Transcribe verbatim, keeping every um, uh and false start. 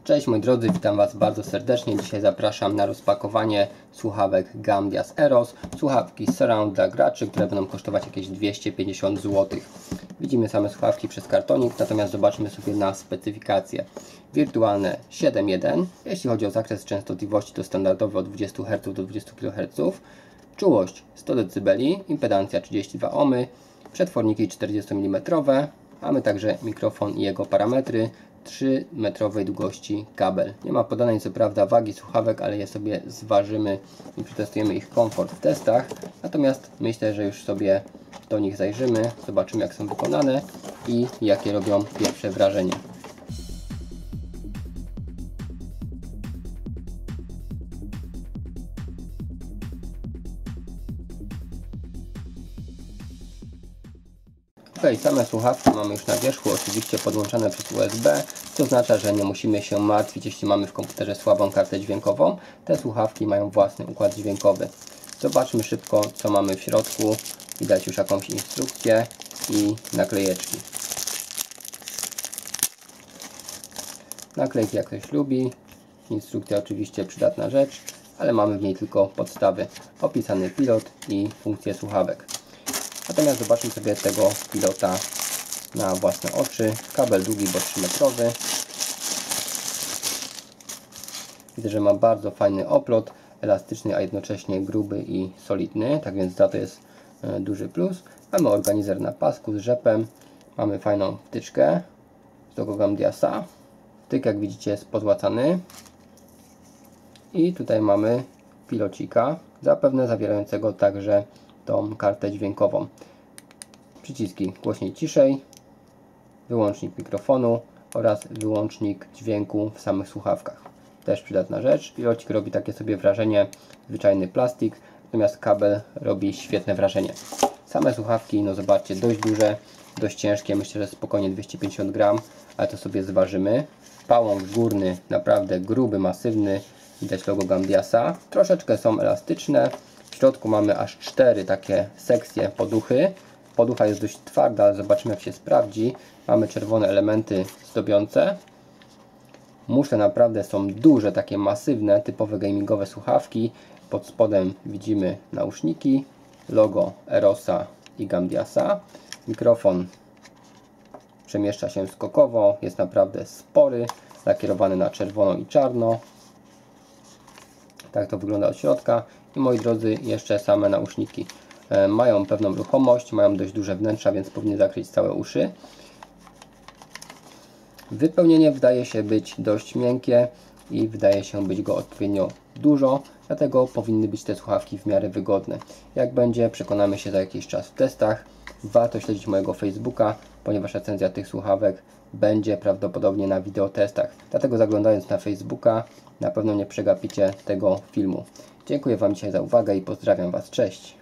Cześć moi drodzy, witam Was bardzo serdecznie. Dzisiaj zapraszam na rozpakowanie słuchawek Gamdias Eros. Słuchawki surround dla graczy, które będą kosztować jakieś dwieście pięćdziesiąt złotych. Widzimy same słuchawki przez kartonik, natomiast zobaczmy sobie na specyfikacje. Wirtualne siedem jeden, jeśli chodzi o zakres częstotliwości to standardowy od dwudziestu herców do dwudziestu kiloherców. Czułość sto decybeli, impedancja trzydzieści dwa ohmy, przetworniki czterdziestomilimetrowe. Mamy także mikrofon i jego parametry. trzy metrowej długości kabel. Nie ma podanej co prawda wagi słuchawek, ale je sobie zważymy i przetestujemy ich komfort w testach. Natomiast myślę, że już sobie do nich zajrzymy, zobaczymy jak są wykonane i jakie robią pierwsze wrażenie. Ok, same słuchawki mamy już na wierzchu, oczywiście podłączone przez U S B, co oznacza, że nie musimy się martwić, jeśli mamy w komputerze słabą kartę dźwiękową. Te słuchawki mają własny układ dźwiękowy. Zobaczmy szybko, co mamy w środku. Widać już jakąś instrukcję i naklejeczki. Naklejki jak ktoś lubi, instrukcja oczywiście przydatna rzecz, ale mamy w niej tylko podstawy. Opisany pilot i funkcje słuchawek. Natomiast zobaczmy sobie tego pilota na własne oczy. Kabel długi, bo trzy metrowy. Widzę, że ma bardzo fajny oplot, elastyczny, a jednocześnie gruby i solidny. Tak więc za to jest duży plus. Mamy organizer na pasku z rzepem. Mamy fajną wtyczkę z logo Gamdiasa. Wtyk, jak widzicie, jest pozłacany. I tutaj mamy pilocika, zapewne zawierającego także tą kartę dźwiękową. Przyciski głośniej, ciszej, wyłącznik mikrofonu oraz wyłącznik dźwięku w samych słuchawkach. Też przydatna rzecz. Pilocik robi takie sobie wrażenie zwyczajny plastik, natomiast kabel robi świetne wrażenie. Same słuchawki, no zobaczcie, dość duże, dość ciężkie, myślę, że spokojnie dwieście pięćdziesiąt gram, ale to sobie zważymy. Pałąk górny, naprawdę gruby, masywny, widać logo Gamdiasa. Troszeczkę są elastyczne. W środku mamy aż cztery takie sekcje poduchy. Poducha jest dość twarda, ale zobaczymy jak się sprawdzi. Mamy czerwone elementy zdobiące. Muszle naprawdę są duże, takie masywne, typowe gamingowe słuchawki. Pod spodem widzimy nauszniki, logo Erosa i Gamdiasa. Mikrofon przemieszcza się skokowo, jest naprawdę spory, lakierowany na czerwono i czarno. Tak to wygląda od środka. I moi drodzy, jeszcze same nauszniki e, mają pewną ruchomość, mają dość duże wnętrza, więc powinny zakryć całe uszy. Wypełnienie wydaje się być dość miękkie i wydaje się być go odpowiednio dużo, dlatego powinny być te słuchawki w miarę wygodne. Jak będzie, przekonamy się za jakiś czas w testach. Warto śledzić mojego Facebooka, ponieważ recenzja tych słuchawek będzie prawdopodobnie na wideotestach. Dlatego zaglądając na Facebooka na pewno nie przegapicie tego filmu. Dziękuję Wam dzisiaj za uwagę i pozdrawiam Was. Cześć!